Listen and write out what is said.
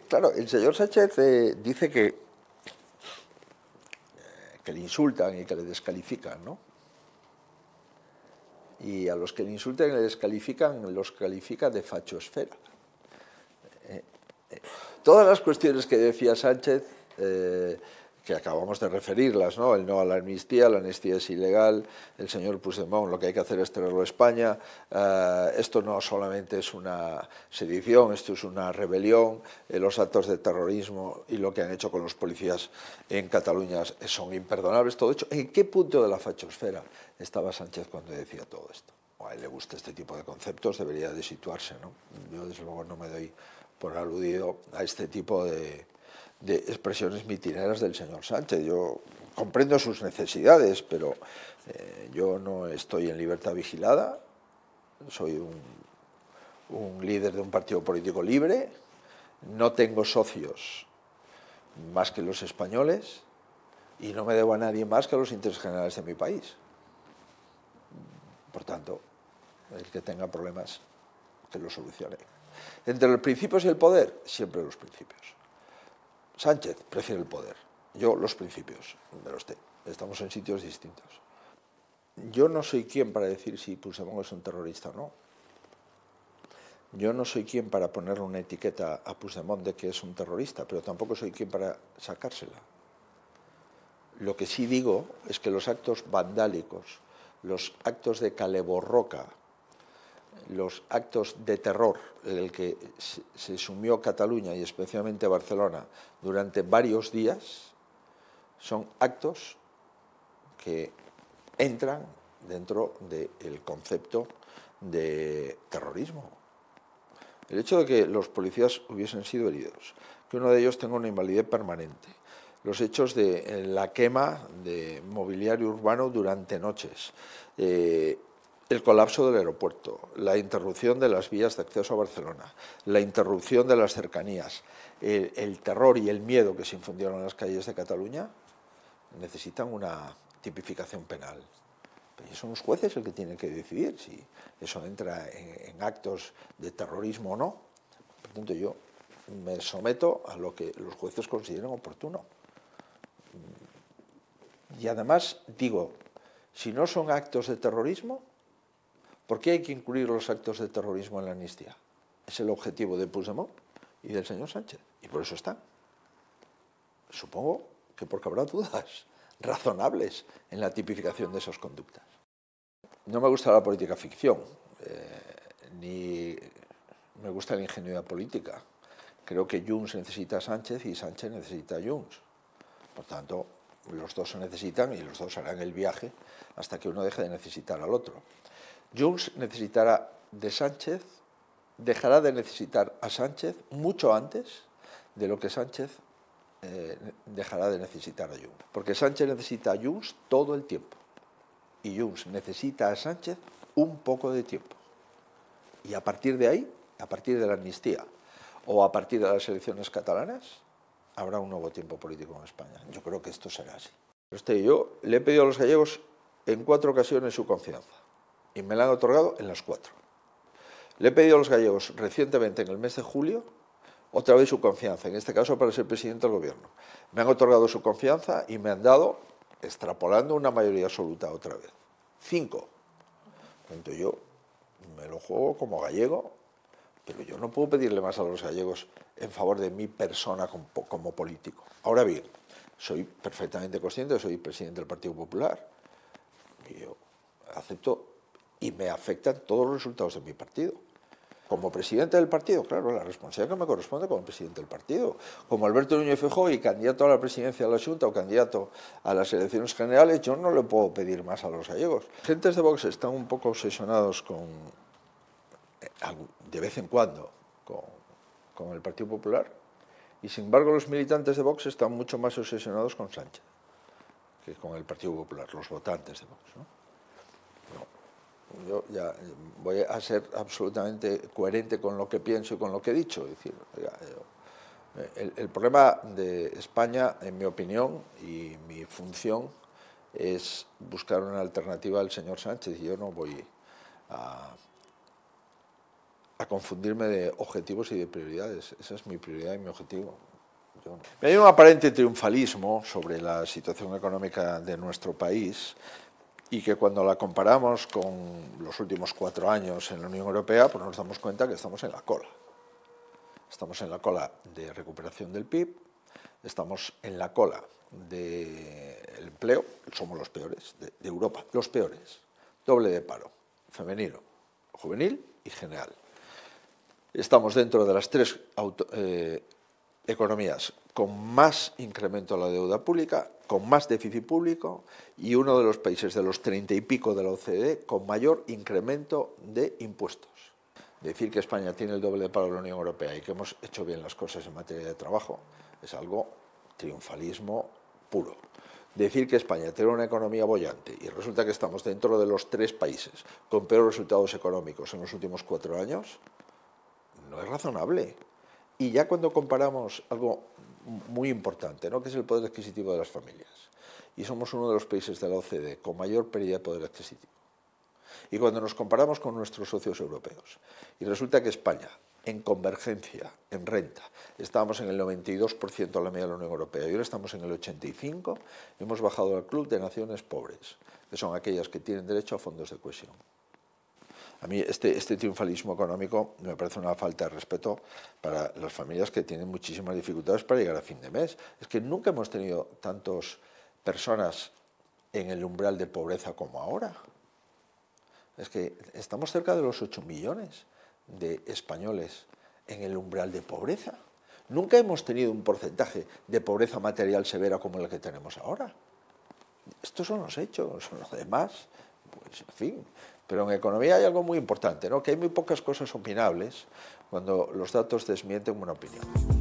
Claro, el señor Sánchez dice que le insultan y que le descalifican, ¿no? Y a los que le insultan y le descalifican, los califica de fachosfera. Todas las cuestiones que decía Sánchez, que acabamos de referirlas, ¿no? El no a la amnistía es ilegal, el señor Puigdemont, lo que hay que hacer es traerlo a España, esto no solamente es una sedición, esto es una rebelión, los actos de terrorismo y lo que han hecho con los policías en Cataluña son imperdonables, todo hecho. ¿En qué punto de la fachosfera estaba Sánchez cuando decía todo esto? A él le gusta este tipo de conceptos, debería de situarse, ¿no? Yo desde luego no me doy por aludido a este tipo de expresiones mitineras del señor Sánchez. Yo comprendo sus necesidades, pero yo no estoy en libertad vigilada, soy un líder de un partido político libre, no tengo socios más que los españoles y no me debo a nadie más que a los intereses generales de mi país. Por tanto, el que tenga problemas, que los solucione. Entre los principios y el poder, siempre los principios. Sánchez prefiere el poder, yo los principios, pero estamos en sitios distintos. Yo no soy quien para decir si Puigdemont es un terrorista o no. Yo no soy quien para ponerle una etiqueta a Puigdemont de que es un terrorista, pero tampoco soy quien para sacársela. Lo que sí digo es que los actos vandálicos, los actos de caleborroca, los actos de terror en el que se sumió Cataluña y especialmente Barcelona durante varios días son actos que entran dentro del concepto de terrorismo. El hecho de que los policías hubiesen sido heridos, que uno de ellos tenga una invalidez permanente, los hechos de la quema de mobiliario urbano durante noches, el colapso del aeropuerto, la interrupción de las vías de acceso a Barcelona, la interrupción de las cercanías, el terror y el miedo que se infundieron en las calles de Cataluña, necesitan una tipificación penal. Pero son los jueces el que tienen que decidir si eso entra en actos de terrorismo o no. Por tanto, yo me someto a lo que los jueces consideren oportuno. Y además digo, si no son actos de terrorismo, ¿por qué hay que incluir los actos de terrorismo en la amnistía? Es el objetivo de Puigdemont y del señor Sánchez, y por eso están. Supongo que porque habrá dudas razonables en la tipificación de esas conductas. No me gusta la política ficción, ni me gusta la ingenuidad política. Creo que Junts necesita a Sánchez y Sánchez necesita a Junts. Por tanto, los dos se necesitan y los dos harán el viaje hasta que uno deje de necesitar al otro. Junts necesitará de Sánchez, dejará de necesitar a Sánchez mucho antes de lo que Sánchez dejará de necesitar a Junts. Porque Sánchez necesita a Junts todo el tiempo y Junts necesita a Sánchez un poco de tiempo. Y a partir de ahí, a partir de la amnistía o a partir de las elecciones catalanas, habrá un nuevo tiempo político en España. Yo creo que esto será así. Yo le he pedido a los gallegos en 4 ocasiones su confianza y me la han otorgado en las 4. Le he pedido a los gallegos recientemente, en el mes de julio, otra vez su confianza, en este caso para ser presidente del gobierno. Me han otorgado su confianza y me han dado, extrapolando, una mayoría absoluta otra vez. 5. Entonces yo me lo juego como gallego, pero yo no puedo pedirle más a los gallegos en favor de mi persona como político. Ahora bien, soy perfectamente consciente, soy presidente del Partido Popular, y yo acepto y me afectan todos los resultados de mi partido. Como presidente del partido, claro, la responsabilidad que me corresponde como presidente del partido. Como Alberto Núñez Feijóo y candidato a la presidencia de la Xunta o candidato a las elecciones generales, yo no le puedo pedir más a los gallegos. Los gentes de Vox están un poco obsesionados de vez en cuando con el Partido Popular y sin embargo los militantes de Vox están mucho más obsesionados con Sánchez que con el Partido Popular, los votantes de Vox, ¿no? Yo ya voy a ser absolutamente coherente con lo que pienso y con lo que he dicho. Es decir, el problema de España, en mi opinión, y mi función es buscar una alternativa al señor Sánchez, y yo no voy a confundirme de objetivos y de prioridades. Esa es mi prioridad y mi objetivo. Hay un aparente triunfalismo sobre la situación económica de nuestro país y que cuando la comparamos con los últimos 4 años en la Unión Europea, pues nos damos cuenta que estamos en la cola. Estamos en la cola de recuperación del PIB, estamos en la cola del empleo, somos los peores de Europa, los peores. Doble de paro, femenino, juvenil y general. Estamos dentro de las 3 economías con más incremento de la deuda pública, con más déficit público y uno de los países de los 30 y pico de la OCDE con mayor incremento de impuestos. Decir que España tiene el doble de paro de la Unión Europea y que hemos hecho bien las cosas en materia de trabajo es algo triunfalismo puro. Decir que España tiene una economía boyante y resulta que estamos dentro de los 3 países con peores resultados económicos en los últimos 4 años no es razonable. Y ya cuando comparamos algo muy importante, ¿no?, que es el poder adquisitivo de las familias, y somos uno de los países de la OCDE con mayor pérdida de poder adquisitivo, y cuando nos comparamos con nuestros socios europeos, y resulta que España, en convergencia, en renta, estábamos en el 92% de la media de la Unión Europea, y ahora estamos en el 85%, hemos bajado al club de naciones pobres, que son aquellas que tienen derecho a fondos de cohesión. A mí este triunfalismo económico me parece una falta de respeto para las familias que tienen muchísimas dificultades para llegar a fin de mes. Es que nunca hemos tenido tantas personas en el umbral de pobreza como ahora. Es que estamos cerca de los 8 millones de españoles en el umbral de pobreza. Nunca hemos tenido un porcentaje de pobreza material severa como el que tenemos ahora. Estos son los hechos, los demás, pues en fin. Pero en economía hay algo muy importante, ¿no?, que hay muy pocas cosas opinables cuando los datos desmienten una opinión.